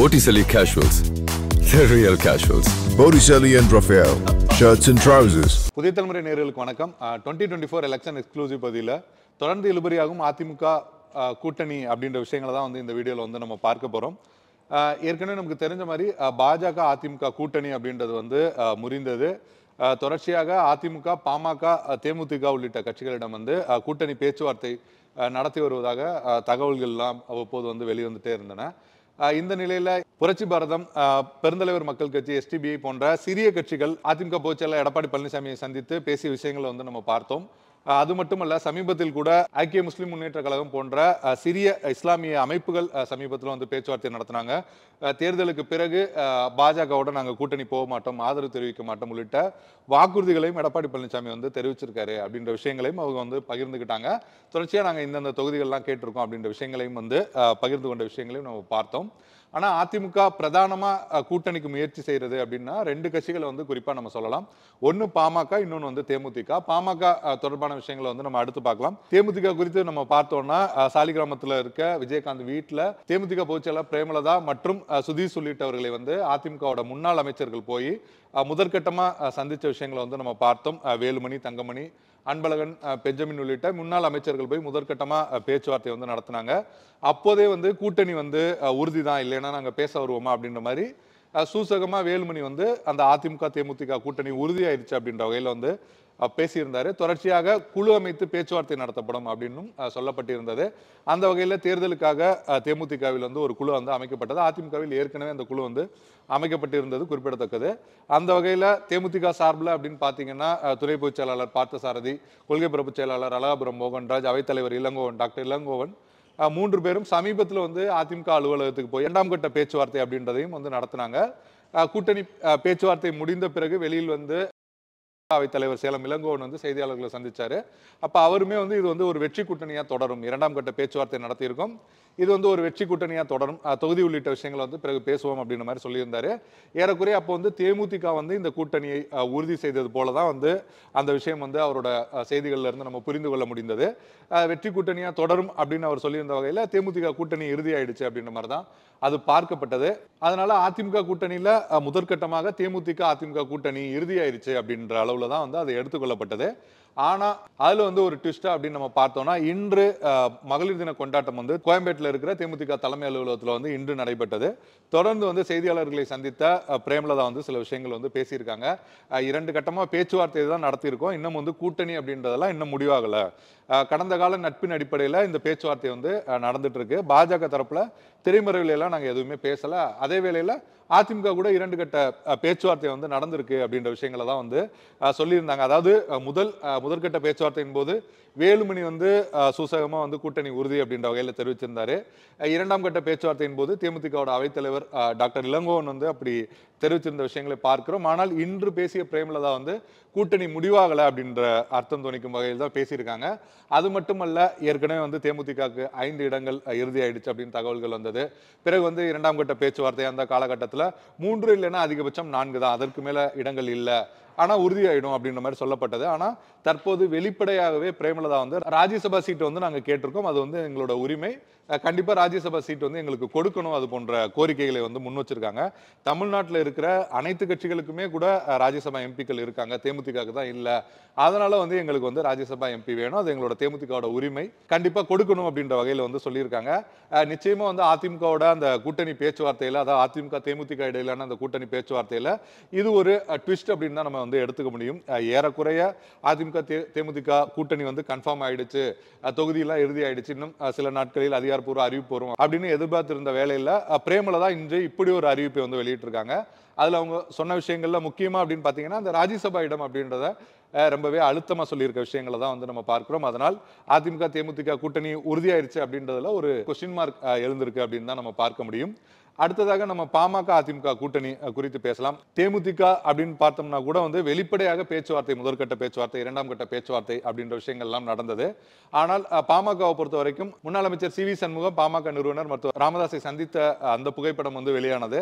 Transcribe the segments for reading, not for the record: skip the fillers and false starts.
Botticelli Casuals. The real casuals. Botticelli and Raphael, shirts and trousers. புதிய தலைமுறை நேயர்களுக்கு வணக்கம். 2024 எலெக்ஷன் எக்ஸ்க்ளூசிவ் பதிவில் தொடர்ந்து இழுபறியாகும் அதிமுக கூட்டணி அப்படின்ற விஷயங்களை தான் வந்து இந்த வீடியோவில் வந்து நம்ம பார்க்க போகிறோம். ஏற்கனவே நமக்கு தெரிஞ்ச மாதிரி பாஜக அதிமுக கூட்டணி அப்படின்றது வந்து முறிந்தது. தொடர்ச்சியாக அதிமுக, பாமக, தேமுதிக உள்ளிட்ட கட்சிகளிடம் வந்து கூட்டணி பேச்சுவார்த்தை நடத்தி வருவதாக தகவல்கள்லாம் அவ்வப்போது வந்து வெளிவந்துட்டே இருந்தன. இந்த நிலையில புரட்சி பாரதம், பெருந்தலைவர் மக்கள் கட்சி, எஸ்டிபிஐ போன்ற சிறிய கட்சிகள் அதிமுக பொதுச்செயலாளர் எடப்பாடி பழனிசாமியை சந்தித்து பேசிய விஷயங்களை வந்து நம்ம பார்த்தோம். அது மட்டுமல்ல, சமீபத்தில் கூட ஐக்கிய முஸ்லிம் முன்னேற்ற கழகம் போன்ற சிறிய இஸ்லாமிய அமைப்புகள் சமீபத்தில் வந்து பேச்சுவார்த்தை நடத்தினாங்க. தேர்தலுக்கு பிறகு பாஜகவோட நாங்கள் கூட்டணி போக மாட்டோம், ஆதரவு தெரிவிக்க மாட்டோம் உள்ளிட்ட வாக்குறுதிகளையும் எடப்பாடி பழனிசாமி வந்து தெரிவிச்சிருக்காரு அப்படின்ற விஷயங்களையும் அவங்க வந்து பகிர்ந்துக்கிட்டாங்க. தொடர்ச்சியாக நாங்கள் இந்தந்த தொகுதிகள்லாம் கேட்டிருக்கோம் அப்படின்ற விஷயங்களையும் வந்து பகிர்ந்து கொண்ட விஷயங்களையும் நம்ம பார்த்தோம். ஆனால் அதிமுக பிரதானமாக கூட்டணிக்கு முயற்சி செய்கிறது அப்படின்னா ரெண்டு கட்சிகளை வந்து குறிப்பாக நம்ம சொல்லலாம். ஒன்று பாமக, இன்னொன்று வந்து தேமுதிக. பாமக தொடர்பான விஷயங்களை வந்து நம்ம அடுத்து பார்க்கலாம். தேமுதிக குறித்து நம்ம பார்த்தோம்னா, சாலிகிராமத்தில் இருக்க விஜயகாந்த் வீட்டில் தேமுதிக பொதுச்செயலாளர் பிரேமலதா மற்றும் சுதீஷ் உள்ளிட்டவர்களை வந்து அதிமுகவோட முன்னாள் அமைச்சர்கள் போய் முதற்கட்டமாக சந்தித்த விஷயங்களை வந்து நம்ம பார்த்தோம். வேலுமணி, தங்கமணி, அன்பழகன், பெஞ்சமின் உள்ளிட்ட முன்னாள் அமைச்சர்கள் போய் முதற்கட்டமாக பேச்சுவார்த்தை வந்து நடத்தினாங்க. அப்போதே வந்து கூட்டணி வந்து உறுதி தான், இல்லைன்னா நாங்கள் பேச வருவோமா அப்படின்ற மாதிரி சூசகமாக வேலுமணி வந்து அந்த அதிமுக தேமுதிக கூட்டணி உறுதியாயிருச்சு அப்படின்ற வகையில் வந்து பேசியிருந்தாரு. தொடர்ச்சியாக குழு அமைத்து பேச்சுவார்த்தை நடத்தப்படும் அப்படின்னும் சொல்லப்பட்டிருந்தது. அந்த வகையில் தேர்தலுக்காக தேமுதிகவில் வந்து ஒரு குழு வந்து அமைக்கப்பட்டது. அதிமுகவில் ஏற்கனவே அந்த குழு வந்து அமைக்கப்பட்டிருந்தது குறிப்பிடத்தக்கது. அந்த வகையில் தேமுதிக சார்பில் அப்படின்னு பார்த்தீங்கன்னா, துணை பொதுச் செயலாளர் பார்த்தசாரதி, கொள்கை பரப்பு செயலாளர் அழகாபுரம் மோகன்ராஜ், அவைத்தலைவர் இளங்கோவன், டாக்டர் இளங்கோவன், 3 பேரும் சமீபத்தில் வந்து அதிமுக அலுவலகத்துக்கு போய் 2ஆம் கட்ட பேச்சுவார்த்தை அப்படின்றதையும் வந்து நடத்தினாங்க. கூட்டணி பேச்சுவார்த்தை முடிந்த பிறகு வெளியில் வந்து அவைத்தலைவர் சேலம் இளங்கோவன் வந்து செய்தியாளர்களை சந்திச்சாரு. அப்ப அவருமே வந்து இது வந்து ஒரு வெற்றி கூட்டணியா தொடரும், 2ஆம் கட்ட பேச்சுவார்த்தை நடத்தியிருக்கோம், இது வந்து ஒரு வெற்றி கூட்டணியா தொடரும், தொகுதி உள்ளிட்ட விஷயங்களை வந்து பிறகு பேசுவோம் அப்படின்ற மாதிரி சொல்லியிருந்தாரு. ஏறக்குறைய அப்போ வந்து தேமுதிக வந்து இந்த கூட்டணியை உறுதி செய்தது போலதான் வந்து அந்த விஷயம் வந்து அவரோட செய்திகள்ல இருந்து நம்ம புரிந்து கொள்ள முடிந்தது. வெற்றி கூட்டணியா தொடரும் அப்படின்னு அவர் சொல்லியிருந்த வகையில தேமுதிக கூட்டணி இறுதி ஆயிடுச்சு அப்படின்ற மாதிரி தான் அது பார்க்கப்பட்டது. அதனால அதிமுக கூட்டணியில முதற்கட்டமாக தேமுதிக அதிமுக கூட்டணி இறுதி ஆயிடுச்சு அப்படின்ற அளவுல தான் வந்து அது எடுத்துக்கொள்ளப்பட்டது. ஆனா அதுல வந்து ஒரு ட்விஸ்டா அப்படின்னு நம்ம பார்த்தோம்னா, இன்று மகளிர் தின கொண்டாட்டம் வந்து கோயம்பேட்டில் இருக்கிற தேமுதிக தலைமை அலுவலகத்தில் வந்து இன்று நடைபெற்றது. தொடர்ந்து வந்து செய்தியாளர்களை சந்தித்த பிரேமலதா வந்து சில விஷயங்கள் வந்து பேசியிருக்காங்க. 2 கட்டமா பேச்சுவார்த்தை தான் நடத்தியிருக்கோம், இன்னும் வந்து கூட்டணி அப்படின்றதெல்லாம் இன்னும் முடிவாகல. கடந்த கால நட்பின் அடிப்படையில் இந்த பேச்சுவார்த்தை வந்து நடந்துட்டு இருக்கு. பாஜக தரப்புல திரைமறைவுல எல்லாம் நாங்க எதுவுமே பேசல. அதே வேளையில அதிமுக கூட 2 கட்ட பேச்சுவார்த்தை வந்து நடந்திருக்கு அப்படின்ற விஷயங்களை தான் வந்து சொல்லியிருந்தாங்க. அதாவது முதற்கட்ட பேச்சுவார்த்தையின் போது வேலுமணி வந்து சூசகமா வந்து கூட்டணி உறுதி அப்படின்ற வகையில் தெரிவிச்சிருந்தாரு. 2ஆம் கட்ட பேச்சுவார்த்தையின் போது தேமுதிகவோட அவைத்தலைவர் டாக்டர் இளங்கோவன் வந்து அப்படி தெரிவிச்சிருந்த விஷயங்களை பார்க்கிறோம். ஆனால் இன்று பேசிய பிரேமலதா வந்து கூட்டணி முடிவாகலை அப்படின்ற அர்த்தம் துணிக்கும் வகையில் தான் பேசியிருக்காங்க. அது மட்டுமல்ல, ஏற்கனவே வந்து தேமுதிகக்கு 5 இடங்கள் இறுதி ஆயிடுச்சு அப்படின்னு தகவல்கள் வந்தது. பிறகு வந்து 2ஆம் கட்ட பேச்சுவார்த்தை அந்த காலகட்டத்தில் 3 இல்லைன்னா அதிகபட்சம் 4 தான், அதற்கு மேல இடங்கள் இல்லை, ஆனா உறுதியாயிடும் அப்படின்ற மாதிரி சொல்லப்பட்டது. ஆனா தற்போது வெளிப்படையாகவே பிரேமலதா வந்து ராஜ்யசபா சீட் வந்து நாங்க கேட்டிருக்கோம், அது வந்து எங்களோட உரிமை, கண்டிப்பா ராஜ்யசபா சீட் வந்து எங்களுக்கு கொடுக்கணும், அது போன்ற கோரிக்கைகளை வந்து முன் வச்சிருக்காங்க. தமிழ்நாட்டில் இருக்கிற அனைத்து கட்சிகளுக்குமே கூட ராஜ்யசபா எம்பிக்கள் இருக்காங்க, தேமுதிகக்கு தான் இல்ல. அதனால வந்து எங்களுக்கு வந்து ராஜ்யசபா எம்பி வேணும், அது எங்களோட தேமுதிகவோட உரிமை, கண்டிப்பா கொடுக்கணும் அப்படின்ற வகையில வந்து சொல்லியிருக்காங்க. நிச்சயமா வந்து அதிமுகவோட அந்த கூட்டணி பேச்சுவார்த்தையில, அதாவது அதிமுக தேமுதிக இடையிலான அந்த கூட்டணி பேச்சுவார்த்தையில இது ஒரு ட்விஸ்ட் அப்படின்னு தான் நம்ம வந்து எடுத்துக்க முடியும். ஏறக்குறைய அதிமுக தேமுதிக கூட்டணி வந்து கன்ஃபார்ம் ஆயிடுச்சு, தொகுதியெல்லாம் இறுதி ஆயிடுச்சு, இன்னும் சில நாட்களில் அதிகாரப்பூர்வ அறிவிப்பு வரும் அப்படின்னு எதிர்பார்த்திருந்த வேலையில பிரேமலதா இன்று இப்படி ஒரு அறிவிப்பை வந்து வெளியிட்டிருக்காங்க. அதுல அவங்க சொன்ன விஷயங்கள்ல முக்கியமா அப்படின்னு பாத்தீங்கன்னா, அந்த ராஜ்யசபா இடம் அப்படின்றத ரொம்பவே அழுத்தமா சொல்லியிருக்க விஷயங்களை தான் வந்து நம்ம பார்க்கிறோம். அதனால் அதிமுக தேமுதிக கூட்டணி உறுதியாயிருச்சு அப்படின்றதுல ஒரு கொஸ்டின் மார்க் எழுந்திருக்கு அப்படின்னு தான் நம்ம பார்க்க முடியும். அடுத்ததாக நம்ம பாமக அதிமுக கூட்டணி குறித்து பேசலாம். தேமுதிக அப்படின்னு பார்த்தோம்னா கூட வந்து வெளிப்படையாக பேச்சுவார்த்தை, முதற்கட்ட பேச்சுவார்த்தை, 2ஆம் கட்ட பேச்சுவார்த்தை அப்படின்ற விஷயங்கள் எல்லாம் நடந்தது. ஆனால் பாமகவை பொறுத்த வரைக்கும் முன்னாள் அமைச்சர் சி.வி. சண்முகம், பாமக நிறுவனர் மற்றும் ராமதாஸை சந்தித்த அந்த புகைப்படம் வந்து வெளியானது.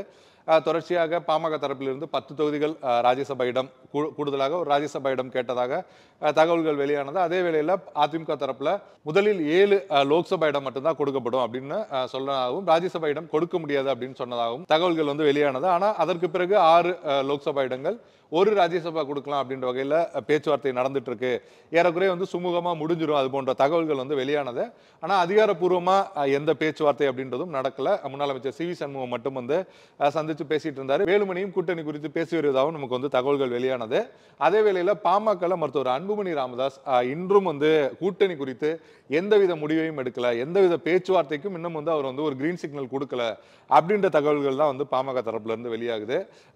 தொடர்ச்சியாக பாமக தரப்பிலிருந்து 10 தொகுதிகள் ராஜ்யசபா இடம் கூடுதலாக ஒரு ராஜ்யசபா இடம் கேட்டதாக தகவல்கள் வெளியானது. அதே வேளையில் அதிமுக தரப்புல முதலில் 7 லோக்சபா இடம் மட்டும்தான் கொடுக்கப்படும் அப்படின்னு சொன்னதாகவும், ராஜ்யசபா இடம் கொடுக்க முடியாது அப்படின்னு சொன்னதாகவும் தகவல்கள் வந்து வெளியானது. ஆனால் அதற்கு பிறகு 6 லோக்சபா இடங்கள், ஒரு ராஜ்யசபா கொடுக்கலாம் அப்படின்ற வகையில் பேச்சுவார்த்தை நடந்துட்டு இருக்கு. ஏறக்குறைய வந்து சுமூகமாக முடிஞ்சிடும் அது போன்ற தகவல்கள் வந்து வெளியானது. ஆனால் அதிகாரப்பூர்வமாக எந்த பேச்சுவார்த்தை அப்படின்றதும் நடக்கல. முன்னாள் அமைச்சர் சி வி சண்முகம் மட்டும் வந்து சந்திச்சு பேசிட்டு இருந்தாரு. வேலுமணியும் கூட்டணி குறித்து பேசி வருவதாகவும் நமக்கு வந்து தகவல்கள் வெளியானது. அதே வேளையில் பாமக மருத்துவர் அன்புமணி ராமதாஸ் இன்றும் வந்து கூட்டணி குறித்து எந்தவித முடிவையும் எடுக்கல, எந்தவித பேச்சுவார்த்தைக்கும் இன்னும் வந்து அவர் வந்து ஒரு கிரீன் சிக்னல் கொடுக்கல அப்படின்ற தகவல்கள் தான் வந்து பாமக தரப்புல இருந்து வெளியாகுது.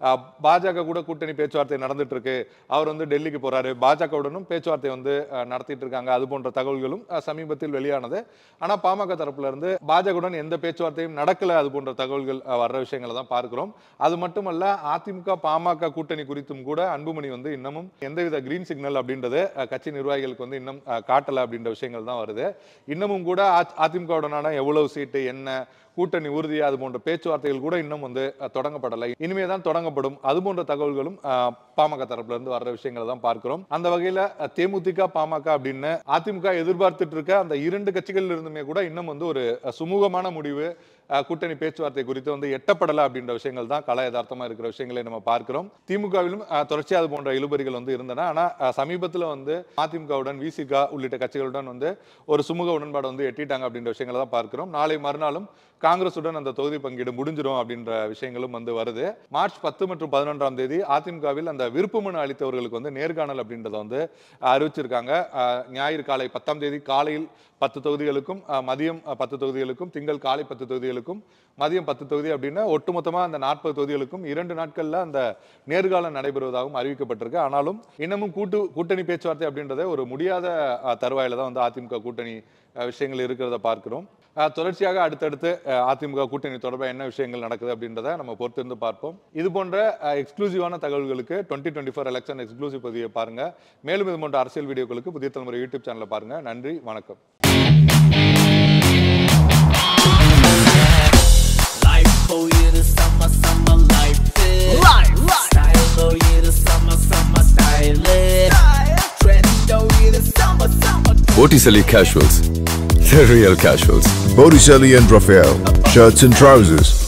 பாஜக கூட கூட்டணி பேச்சுவார்த்தை நடந்துட்டு இருக்கு, அவர் வந்து டெல்லிக்கு போறாரு, பாஜகவுடனும் பேச்சுவார்த்தை வந்து நடத்திட்டு இருக்காங்க, அது போன்ற தகவல்களும் சமீபத்தில் வெளியானது. ஆனா பாமக தரப்புல இருந்து பாஜகவுடன் எந்த பேச்சுவார்த்தையும் நடக்கல அது போன்ற தகவல்கள் வர்ற விஷயங்களை தான் பார்க்கிறோம். அது மட்டுமல்ல, அதிமுக பாமக கூட்டணி குறித்தும் கூட அன்புமணி வந்து இன்னமும் எந்தவித கிரீன் சிக்னல் அப்படின்றது கட்சி நிர்வாகிகளுக்கு வந்து இன்னும் காட்டல அப்படின்ற விஷயங்கள் தான் வருது. இன்னமும் கூட அதிமுகவுடனான எவ்வளவு சீட்டு, என்ன கூட்டணி உறுதி, அது போன்ற பேச்சுவார்த்தைகள் கூட இன்னும் வந்து தொடங்கப்படலை, இனிமே தான் தொடங்கப்படும், அது போன்ற தகவல்களும் பாமக தரப்புல இருந்து வர்ற விஷயங்களை தான் பார்க்கிறோம். அந்த வகையில தேமுதிக பாமக அப்படின்னு அதிமுக எதிர்பார்த்துட்டு இருக்க அந்த 2 கட்சிகள் இருந்துமே கூட இன்னும் வந்து ஒரு சுமூகமான முடிவு கூட்டணி பேச்சுவார்த்தை குறித்து வந்து எட்டப்படலை அப்படின்ற விஷயங்கள் தான் கல யதார்த்தமா இருக்கிற விஷயங்களை நம்ம பார்க்கிறோம். திமுகவிலும் தொடர்ச்சியாக அது போன்ற இழுபறிகள் வந்து இருந்தன. ஆனா சமீபத்தில் வந்து அதிமுகவுடன் விசிக உள்ளிட்ட கட்சிகளுடன் வந்து ஒரு சுமூக உடன்பாடு வந்து எட்டிட்டாங்க அப்படின்ற விஷயங்களை தான் பார்க்கிறோம். நாளை மறுநாளும் காங்கிரசுடன் அந்த தொகுதி பங்கீடு முடிஞ்சிடும் அப்படின்ற விஷயங்களும் வந்து வருது. மார்ச் 10 மற்றும் 11ஆம் தேதி அதிமுகவில் அந்த விருப்பு மனு அளித்தவர்களுக்கு வந்து நேர்காணல் அப்படின்றத வந்து அறிவிச்சிருக்காங்க. ஞாயிறு காலை 10ஆம் தேதி காலையில் 10 தொகுதிகளுக்கும், மதியம் 10 தொகுதிகளுக்கும், திங்கள் காலை 10 தொகுதிகளுக்கும், மதியம் 10 தொகுதி அப்படின்னு ஒட்டுமொத்தமாக அந்த 40 தொகுதிகளுக்கும் 2 நாட்கள்ல அந்த நேர்காணல் நடைபெறுவதாகவும் அறிவிக்கப்பட்டிருக்கு. ஆனாலும் இன்னமும் கூட்டணி பேச்சுவார்த்தை அப்படின்றத ஒரு முடியாத தருவாயில தான் வந்து அதிமுக கூட்டணி விஷயங்கள் இருக்கிறத பார்க்கிறோம். தொடர்ச்சியாக அடுத்தடுத்து அதிமுக கூட்டணி தொடர்பாக என்ன விஷயங்கள் நடக்குது அப்படின்றத நம்ம பொறுத்திருந்து பார்ப்போம். இது போன்ற எக்ஸ்க்ளூசிவான தகவல்களுக்கு 2024 எலெக்ஷன் எக்ஸ்க்ளூசிவ் பதிவை பாருங்க. மேலும் இது போன்ற அரசியல் வீடியோக்களுக்கு புதிய தலைமுறை யூடியூப் சேனலை பாருங்க. நன்றி, வணக்கம். Botticelli Casuals, the real casuals. Botticelli and Raphael, shirts and trousers.